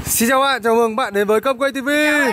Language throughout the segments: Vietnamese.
Xin chào bạn, chào mừng bạn đến với Cơm Quay TV.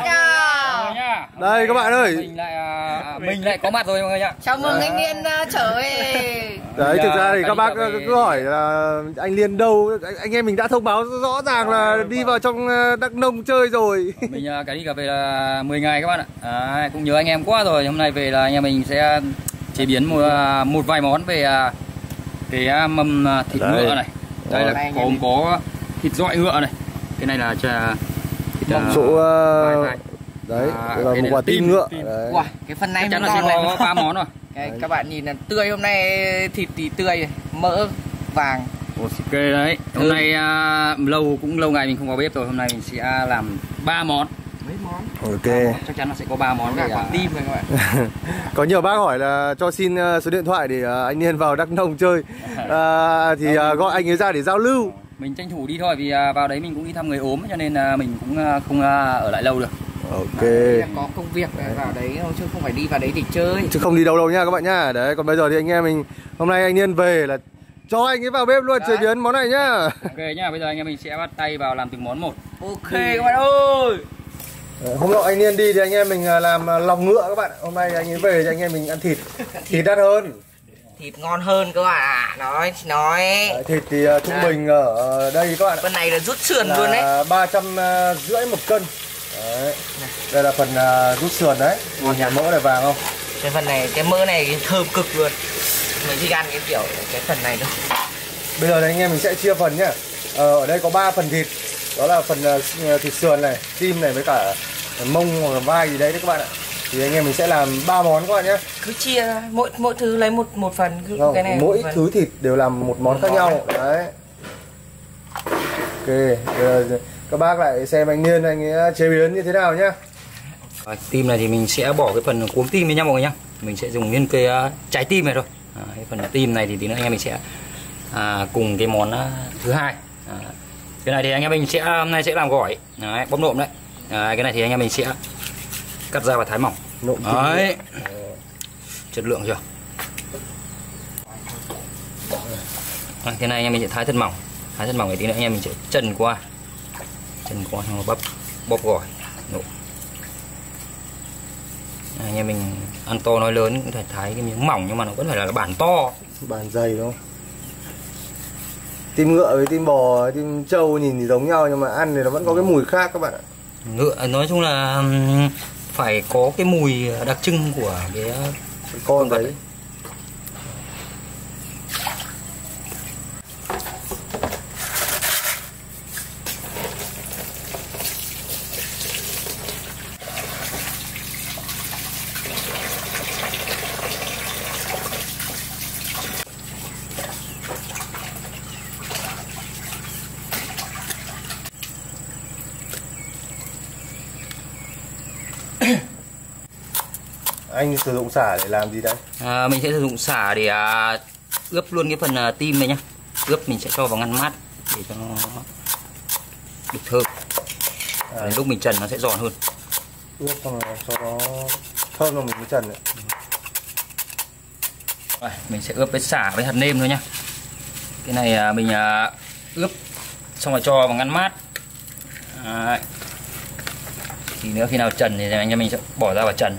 Đây các bạn ơi, mình lại có mặt rồi mọi người nhá. Chào mừng anh Liên trở về. Đấy, thực ra thì các bác cứ hỏi là anh Liên đâu. Anh em mình đã thông báo rõ ràng là đi vào trong Đắk Nông chơi rồi. Mình cả đi cả về là 10 ngày các bạn ạ. Cũng nhớ anh em quá rồi. Hôm nay về là anh em mình sẽ chế biến một vài món về cái mâm thịt ngựa này. Đây là có thịt dọi ngựa này. Cái này là Mỏng số đấy, là một quả tim ngựa. Wow, cái phần này chắc là sẽ có 3 món rồi. Các bạn nhìn là tươi, hôm nay thịt thì tươi, mỡ vàng. Ok đấy. Hôm nay lâu ngày mình không có bếp rồi. Hôm nay mình sẽ làm 3 món. Mấy món? Ok. Chắc chắn là sẽ có 3 món cả quả tim rồi các bạn. Có nhiều bác hỏi là cho xin số điện thoại để anh Liên vào Đắk Nông chơi. Thì gọi anh ấy ra để giao lưu. Mình tranh thủ đi thôi, vì vào đấy mình cũng đi thăm người ốm cho nên mình cũng không ở lại lâu được. Ok. Có công việc vào đấy thôi chứ không phải đi vào đấy để chơi. Chứ không đi đâu nha các bạn nhá. Đấy, còn bây giờ thì anh em mình hôm nay anh Liên về là cho anh ấy vào bếp luôn chế biến món này nhá. Ok nhá, bây giờ anh em mình sẽ bắt tay vào làm từng món một. Ok các bạn ơi. Hôm nọ anh Liên đi thì anh em mình làm lòng ngựa các bạn. Hôm nay anh ấy về thì anh em mình ăn thịt. Thịt đắt hơn. Thịt ngon hơn các bạn ạ. Nói. Đấy, thịt thì trung bình ở đây các bạn ạ. Bên này là rút sườn luôn đấy. 350 một cân. Đấy. Đây là phần rút sườn đấy. Nhìn nhà mỡ này vàng không? Cái phần này, cái mỡ này thơm cực luôn. Mình thích ăn cái kiểu cái phần này thôi. Bây giờ thì anh em mình sẽ chia phần nhá. Ở đây có 3 phần thịt. Đó là phần thịt sườn này, tim này với cả mông hoặc là vai gì đấy các bạn ạ. Thì anh em mình sẽ làm 3 món các bạn nhé. Cứ chia mỗi thứ lấy một phần. Không, cái này mỗi thứ thịt đều làm một món khác nhau. Đấy. Ok, giờ các bác lại xem anh Liên anh ấy chế biến như thế nào nhá. Tim này thì mình sẽ bỏ cái phần cuống tim đi nhá mọi người nhá. Mình sẽ dùng nguyên cái trái tim này thôi. Cái phần tim này thì tí nữa anh em mình sẽ cùng cái món thứ hai. Cái này thì anh em mình hôm nay sẽ làm gỏi, đấy, bóp nộm đấy. Cái này thì anh em mình sẽ cắt ra và thái mỏng. Nộm đấy. Chất lượng chưa? Cái này anh em mình sẽ thái thật mỏng. Thái thật mỏng thì tí nữa anh em mình sẽ trần qua xong rồi bóp gỏi nộm. Anh em mình ăn to nói lớn cũng phải thái cái miếng mỏng nhưng mà nó vẫn phải là bản to, bản dày đúng không? Tim ngựa với tim bò, tim trâu nhìn thì giống nhau nhưng mà ăn thì nó vẫn có cái mùi khác các bạn ạ. Ngựa nói chung là phải có cái mùi đặc trưng của cái con đấy. Anh sử dụng sả để làm gì đây? Mình sẽ sử dụng sả để ướp luôn cái phần tim này nhá. Ướp mình sẽ cho vào ngăn mát để cho nó được thơm. Đến lúc mình trần nó sẽ giòn hơn. Ướp xong rồi cho nó thơm rồi mình mới trần đấy. Mình sẽ ướp với sả với hạt nêm thôi nhá. Cái này mình ướp xong rồi cho vào ngăn mát. Thì nữa khi nào trần thì anh em mình sẽ bỏ ra và trần.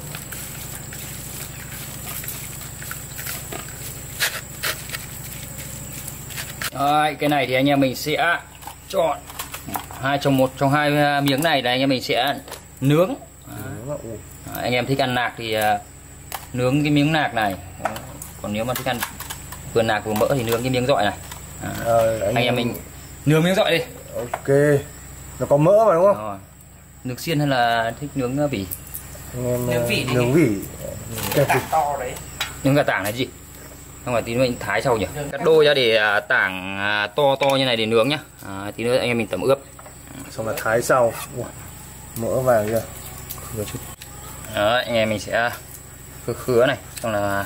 Đấy, cái này thì anh em mình sẽ chọn 2 trong 1 trong 2 miếng này là anh em mình sẽ nướng. Anh em thích ăn nạc thì nướng cái miếng nạc này. Còn nếu mà thích ăn vừa nạc vừa mỡ thì nướng cái miếng dọi này. Anh em mình nướng miếng dọi đi. Ok. Nó có mỡ mà đúng không? Rồi. Nướng xiên hay là thích nướng vỉ? Nướng vỉ. Nướng vỉ. To đấy. Nướng cả tảng này gì? Không phải tí nữa mình thái sau nhỉ? Cắt đôi ra để tảng to như này để nướng nhá. Tí nữa anh em mình tẩm ướp. Xong là thái sau. Mỡ vàng chưa? Đó, anh em mình sẽ khứa này, xong là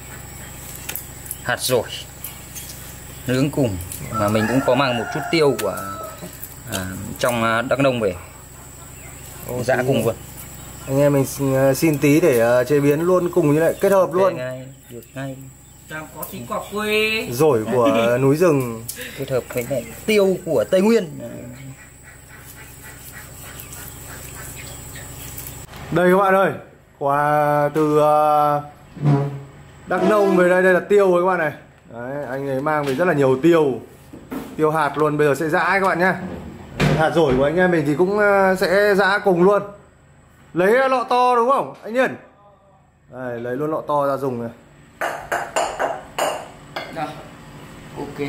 hạt dổi nướng cùng. Mà mình cũng có mang một chút tiêu của trong Đắk Nông về giã cùng luôn. Anh em mình xin tí để chế biến luôn cùng như này, kết hợp luôn. Được ngay. Có tí quả quê. Dổi của núi rừng kết hợp với lại tiêu của Tây Nguyên. Đây các bạn ơi, quà từ Đắk Nông về đây, đây là tiêu các bạn này. Đấy, anh ấy mang về rất là nhiều tiêu hạt luôn, bây giờ sẽ giã các bạn nhé. Hạt rổi của anh em mình thì cũng sẽ giã cùng luôn. Lấy lọ to đúng không anh Nhiên? Đây, lấy luôn lọ to ra dùng này. Rồi, ok.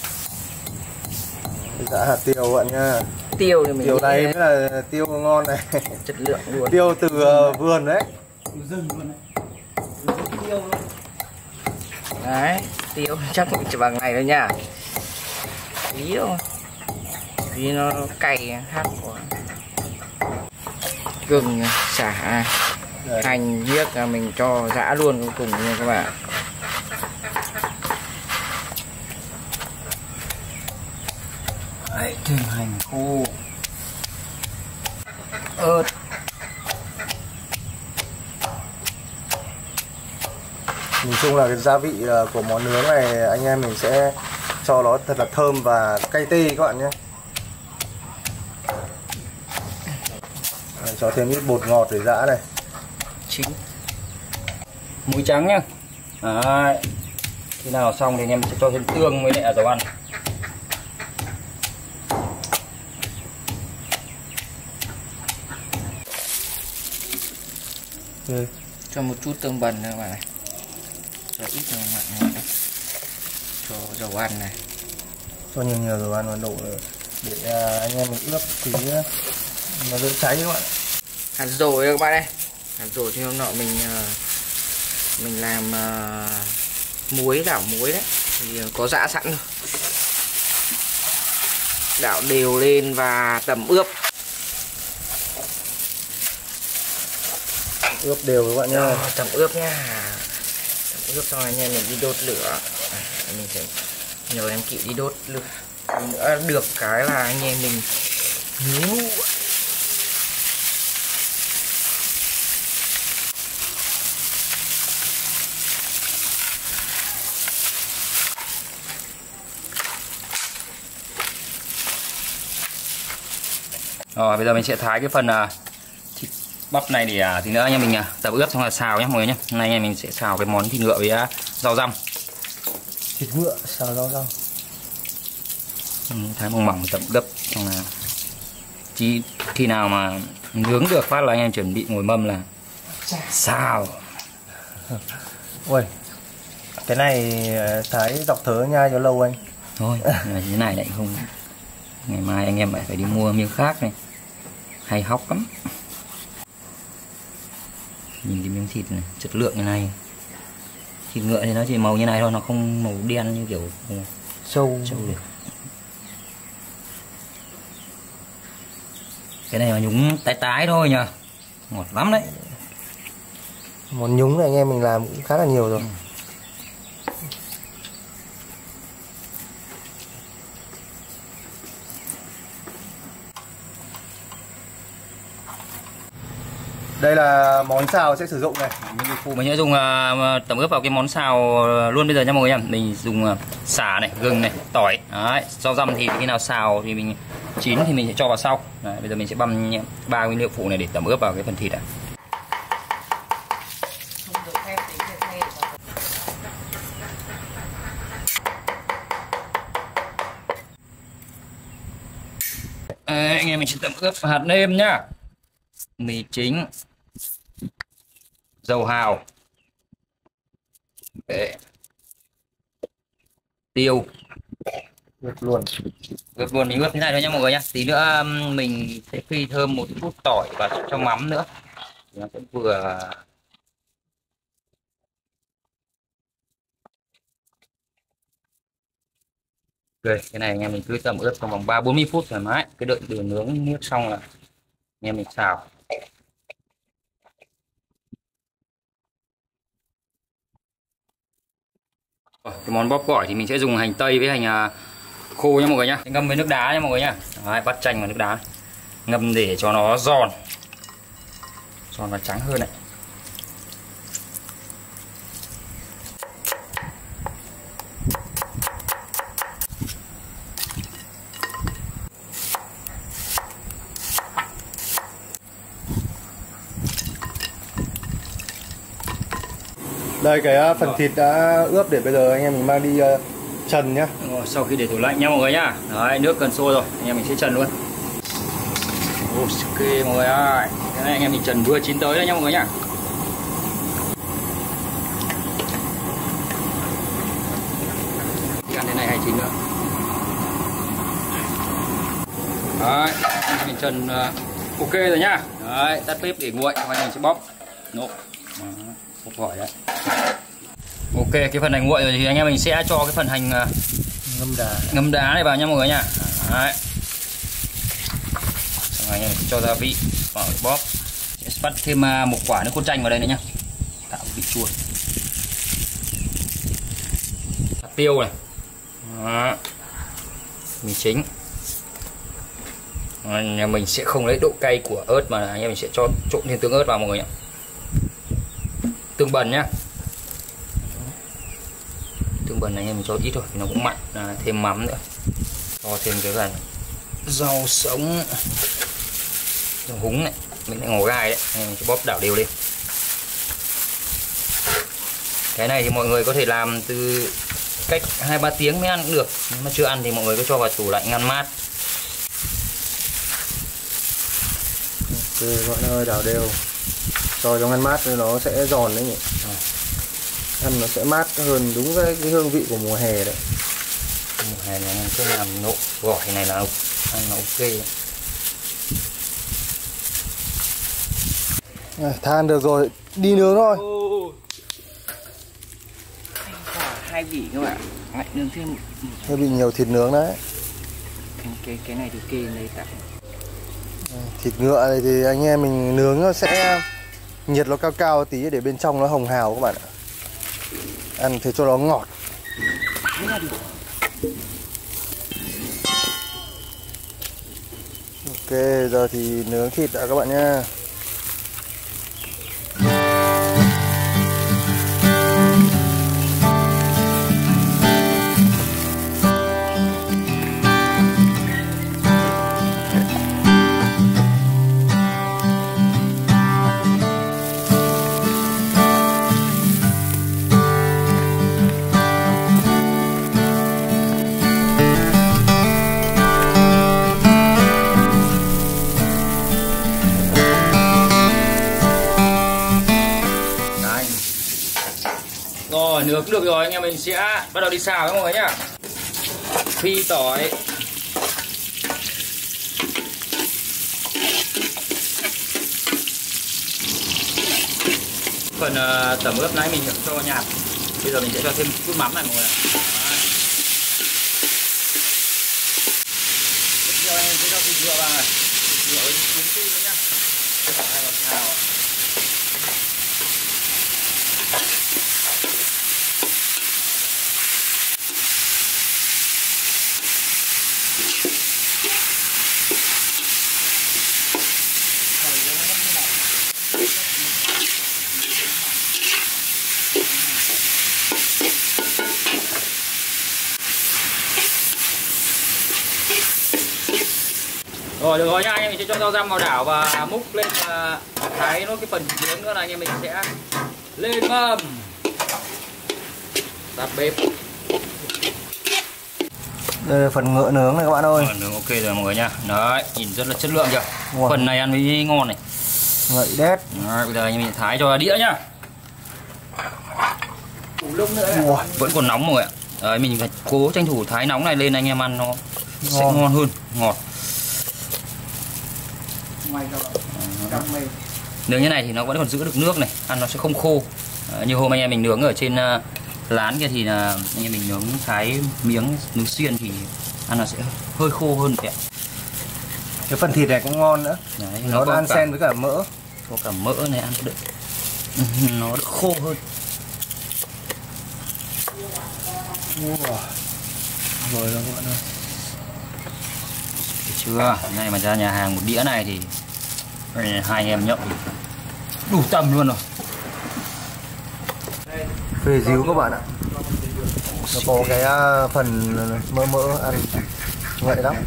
Giã hạt tiêu các bạn nha. Tiêu thì mình Tiêu này mới là tiêu ngon này. Chất lượng luôn. Tiêu từ vườn đấy. Rừng luôn đấy. Tiêu luôn. Đấy, tiêu chắc cũng chỉ bằng này thôi nha. Tí thôi. Vì nó cay hát của gừng, xả, hành, giết mình cho giã luôn cùng nha các bạn. Đấy, thêm hành khô, ớt. Nhìn chung là cái gia vị của món nướng này anh em mình sẽ cho nó thật là thơm và cay tê các bạn nhé. Cho thêm ít bột ngọt để giã này. Chính. Muối trắng nhá. Đấy. Khi nào xong thì anh em sẽ cho thêm tương với lại dầu ăn. Cho một chút tương bần nữa các bạn này. Cho ít dầu mặn này. Cho dầu ăn này. Cho nhiều dầu ăn vào đổ để anh em mình ướp thì nó đỡ cháy các bạn. Hạt dổi các bạn đây. Hạt dổi thì hôm nọ mình làm muối, đảo muối đấy thì có giã sẵn rồi. Đảo đều lên và tẩm ướp. Ướp đều các bạn nhá. Tẩm ướp nha. Tẩm ướp xong rồi nha, mình đi đốt lửa. Mình sẽ nhờ em Kỵ đi đốt lửa. Nữa được cái là anh em mình nhíu. Rồi bây giờ mình sẽ thái cái phần thịt bắp này để tí nữa anh em mình tập ướp xong là xào nhé mọi người nhé. Hôm nay anh em mình sẽ xào cái món thịt ngựa với rau răm. Thịt ngựa xào rau răm. Thái mỏng mỏng tập gấp xong là chỉ khi nào mà nướng được phát là anh em chuẩn bị ngồi mâm là xào. Ui, cái này thái dọc thớ nhai cho lâu anh. Thôi thế này lại không, ngày mai anh em lại phải đi mua miếng khác này, hay hóc lắm. Nhìn cái miếng thịt này chất lượng như này, thịt ngựa thì nó chỉ màu như này thôi, nó không màu đen như kiểu Sâu được. Cái này mà nhúng tái tái thôi nhờ, ngọt lắm đấy. Món nhúng này anh em mình làm cũng khá là nhiều rồi. Đây là món xào sẽ sử dụng này. Mình sẽ dùng tẩm ướp vào cái món xào luôn bây giờ nha mọi người nha. Mình dùng sả này, gừng này, tỏi. Đấy, rau răm thì khi nào xào thì mình chín thì mình sẽ cho vào sau. Đấy, bây giờ mình sẽ băm 3 nguyên liệu phụ này để tẩm ướp vào cái phần thịt này. Đấy, anh em mình sẽ tẩm ướp hạt nêm nhá, mì chính, dầu hào, để tiêu, Ướp luôn. mình ướp thế này thôi nha mọi người nhá. Tí nữa mình sẽ phi thơm một chút tỏi và cho mắm nữa thì nó cũng vừa. Ok, cái này anh em mình cứ tầm ướp trong vòng 30-40 phút thoải mái. Cái đợi đường nướng nước xong là anh em mình xào. Cái món bóp gỏi thì mình sẽ dùng hành tây với hành khô nha mọi người nhá. Ngâm với nước đá nha mọi người nhá. Đấy, bắt chanh vào nước đá. Ngâm để cho nó giòn và trắng hơn này. Đây cái phần thịt đã ướp để bây giờ anh em mình mang đi trần nhá. Sau khi để tủ lạnh nha mọi người nhá. Đấy, nước cần sôi rồi, anh em mình sẽ trần luôn. Ok mọi người ơi, cái này anh em mình trần vừa chín tới đây nha mọi người nhá. Ăn thế này hay chín nữa. Đấy, anh em mình trần ok rồi nhá. Đấy, tắt bếp để nguội, anh em mình sẽ bóp nộp. Bóp vỏ đấy. Ok, cái phần hành nguội rồi thì anh em mình sẽ cho cái phần hành ngâm đá này vào nha mọi người nha. Đấy. Xong anh em mình cho gia vị vào bóp. Sẽ bắt thêm một quả nước cốt chanh vào đây nữa nhá. Tạo vị chua. Hạt tiêu này. Đó. Mì chính. Anh em mình sẽ không lấy độ cay của ớt mà anh em mình sẽ cho trộn thêm tương ớt vào mọi người nhá. Tương bần nhá. Tương bần này anh em mình cho ít thôi thì nó cũng mặn. Thêm mắm nữa, cho thêm cái phần rau sống, rau húng này, mình lại ngò gai đấy, anh em mình sẽ bóp đảo đều lên. Cái này thì mọi người có thể làm từ cách 2-3 tiếng mới ăn cũng được, nếu mà chưa ăn thì mọi người cứ cho vào tủ lạnh ngăn mát. Ok mọi người đảo đều, cho trong ngăn mát thì nó sẽ giòn đấy nhỉ. Ăn nó sẽ mát hơn, đúng cái hương vị của mùa hè đấy. Mùa hè này anh cứ làm nộm gỏi này là ăn nó ok đấy. Than được rồi, đi nướng thôi. Hai vị các bạn, lại nướng thêm. Hơi bị nhiều thịt nướng đấy. Cái này thì kê lấy tặng. Thịt ngựa này thì anh em mình nướng nó sẽ nhiệt nó cao cao tí để bên trong nó hồng hào các bạn ạ. Ăn thế cho nó ngọt. Ok, giờ thì nướng thịt đã các bạn nha. Rồi, nướng được rồi anh em mình sẽ bắt đầu đi xào các mọi người nhá. Phi tỏi, phần tẩm ướp nãy mình cho nhạt, bây giờ mình sẽ cho thêm chút mắm này mọi người. Tiếp theo anh em sẽ cho thịt ngựa vào này, thịt ngựa với bún phi nữa nhá. Đây vào xào. Rồi được rồi nha, anh em mình sẽ cho rau răm vào đảo và múc lên và thái nốt cái phần nướng nữa là anh em mình sẽ lên mâm tắt bếp. Đây là phần ngựa nướng này các bạn ơi. Nướng ok rồi mọi người nha. Đấy, nhìn rất là chất lượng chưa? Wow. Phần này ăn mới ngon này. Ngậy đét. Đấy, bây giờ anh em mình thái cho đĩa nhá. Wow. Vẫn còn nóng mọi người ạ. Đấy, mình phải cố tranh thủ thái nóng này lên anh em ăn nó sẽ ngon hơn, ngọt. Nướng như này thì nó vẫn còn giữ được nước này, ăn nó sẽ không khô. Như hôm anh em mình nướng ở trên lán kia thì là anh em mình nướng thái miếng nướng xiên thì ăn nó sẽ hơi khô hơn kìa. Cái phần thịt này cũng ngon nữa. Đấy, nó đan xen với cả mỡ. Có cả mỡ này ăn được. Nó được khô hơn. Wow. Rồi rồi các bạn ơi. Được chưa? Này mà ra nhà hàng một đĩa này thì hai anh em nhậu đủ tầm luôn rồi. Phê díu các bạn ạ. Nó có cái phần mỡ ăn ngậy lắm.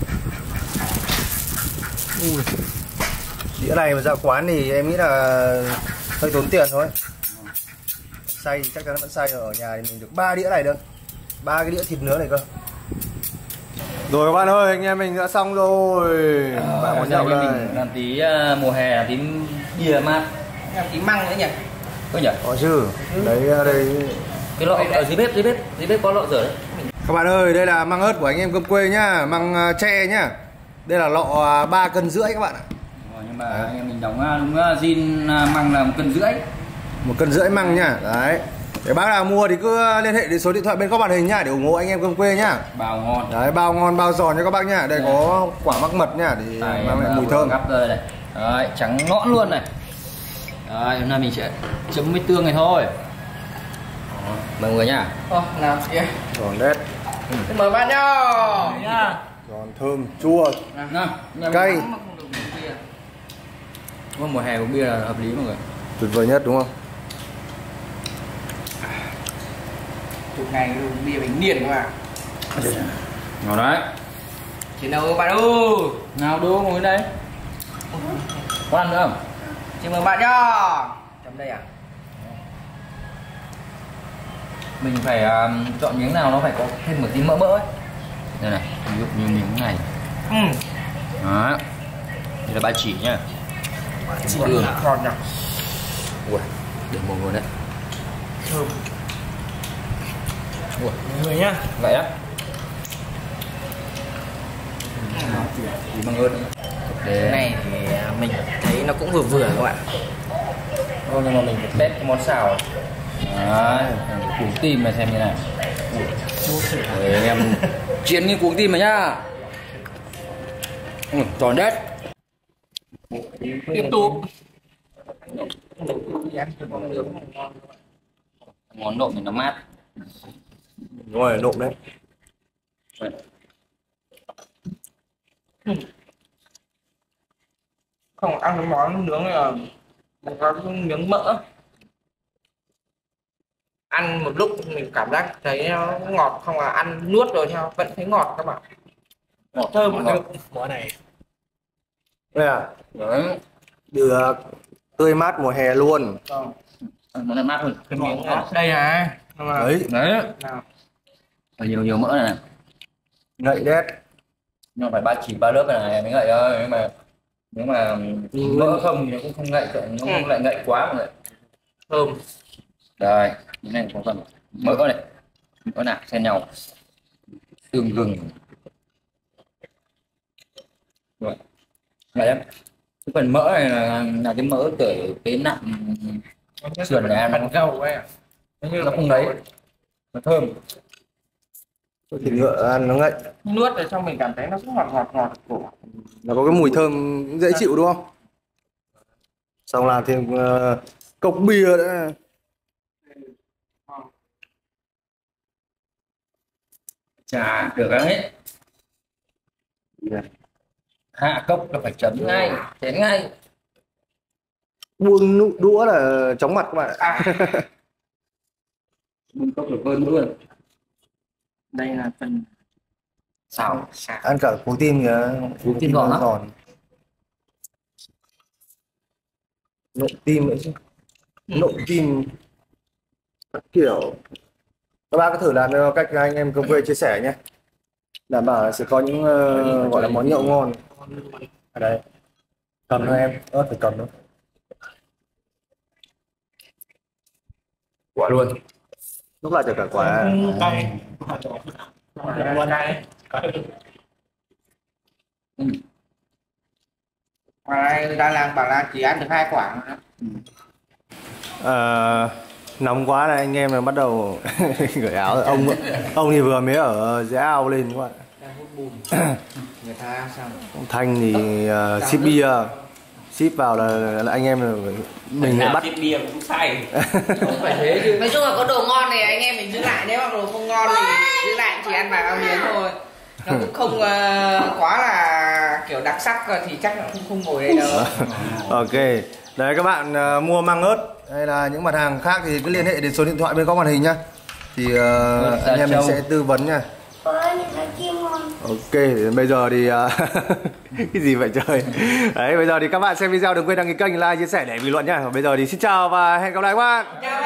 Đĩa này mà ra quán thì em nghĩ là hơi tốn tiền thôi. xay chắc chắn nó vẫn xay, ở nhà thì mình được 3 đĩa này nữa, 3 cái đĩa thịt nướng này cơ. Rồi các bạn ơi, anh em mình đã xong rồi. Bạn có nhậu đây. Làm tí mùa hè, làm tí bia mát, làm tí măng nữa nhỉ? có nhỉ? Có chứ. Đấy đây. Cái lọ ở dưới bếp có lọ rửa đấy. Các bạn ơi, đây là măng ớt của anh em cơm quê nhá, măng tre nhá. Đây là lọ 3,5 cân các bạn ạ. Nhưng mà anh em mình đóng đúng zin măng là 1,5 cân. 1,5 cân măng nhá. Đấy. Để bác nào mua thì cứ liên hệ đến số điện thoại bên góc màn hình nhá, để ủng hộ anh em cơm quê nhá. Bao ngon. Đấy, bao ngon bao giòn cho các bác nhá. Đây có quả mắc mật nhá, để mang lại mùi thơm. Gắp đây này. Đấy, trắng nõn luôn này. Đấy, hôm nay mình sẽ chấm với tương này thôi. Mọi người nhá. Nào kia. Giòn đét. Mời bạn nhá. Giòn thơm, chua, cay. Mùa hè uống bia là hợp lý mọi người. Tuyệt vời nhất đúng không? Chục ngày uống bia bánh niền các bạn. Ngon đấy. Chiến đâu bạn ơi. Nào đố ngồi đây. Có ăn nữa không? Xin mời bạn nhá. Chấm đây à? Mình phải chọn miếng nào nó phải có thêm một tí mỡ ấy. Đây này, ví dụ như miếng này. Đó. Đây là ba chỉ nhá. Chỉ đường ngon nhỉ. Ui, để mồm luôn đấy. Thơm. Ui, mọi người nhá. vậy á. Tí măng ớt. Cái này thì mình thấy nó cũng vừa vừa các bạn. Thôi nhưng mà mình phải test cái món xào. Đấy, cuống tim này xem như này. Đấy, anh em chiến cái cuống tim này nhá. Tròn đét. Tiếp tục. Món nộm thì nó mát. Đúng rồi, nộm đấy. Không ăn cái món nướng này là có cái miếng mỡ. Ăn một lúc mình cảm giác thấy nó ngọt, không là ăn nuốt rồi theo vẫn thấy ngọt các bạn. Ngọt Thơm ngọt. món này. Đây à? Đấy. Được. Tươi mát mùa hè luôn. Món này mát hơn. Cái miếng đây này. Đấy. Đấy. Nào. Nhiều mỡ này. Ngậy đét. Nhưng mà phải ba chỉ ba lớp này mới ngậy thôi. Nếu mà mỡ không thì nó cũng không ngậy, nó không lại ngậy quá mọi người. Thơm. Đây, cái này có phần mỡ này, mỡ nạc xen nhau, tương gừng. Rồi, vậy đấy. Cái phần mỡ này là cái mỡ từ cái nạm sườn này ăn phần gầu ấy. nó không đấy, nó thơm. Thịt ngựa ăn nó ngậy. Nuốt rồi xong mình cảm thấy nó cũng ngọt cổ. Nó có cái mùi thơm dễ chịu đúng không? Xong làm thêm cốc bia nữa. Chà, được đấy. Hạ cốc là phải chấm ngay, chén ngay. Buông đũa là chóng mặt các bạn ạ. Buông cốc được hơn luôn. Đây là phần Xào. Ăn cả cuống tim kìa. Cuống tim giòn lắm. Nộm tim nữa chứ. Nộm tim kiểu các bác có thử làm theo cách anh em cơm quê chia sẻ nhé, đảm bảo là sẽ có những gọi là món nhậu ngon ở đây. Cầm thôi em, ớt phải cầm thôi. Quả luôn, lúc lại cho cả quả. cay. Ngoài Đà Lạt bảo là chỉ ăn được 2 quả. Nóng quá này anh em là bắt đầu gửi áo. Ông thì vừa mới ở dưới ao lên các bạn. Đang hút bùn. Người ta xong. Ông Thanh thì ship bia, ship vào là anh em là mình lại bắt bia cũng say. Không phải thế chứ. Nói chung là có đồ ngon thì anh em mình giữ lại, nếu mà đồ không ngon thì giữ lại chỉ ăn vài ba miếng thôi. Nó cũng không quá là kiểu đặc sắc thì chắc là không ngồi đây đâu. Ok. Đấy các bạn mua măng ớt hay là những mặt hàng khác thì cứ liên hệ đến số điện thoại bên góc màn hình nhá. Thì anh em mình sẽ tư vấn nha. Ok, bây giờ thì cái gì vậy trời. Đấy, bây giờ thì các bạn xem video đừng quên đăng ký kênh, like, chia sẻ để bình luận nhá. Bây giờ thì xin chào và hẹn gặp lại các bạn.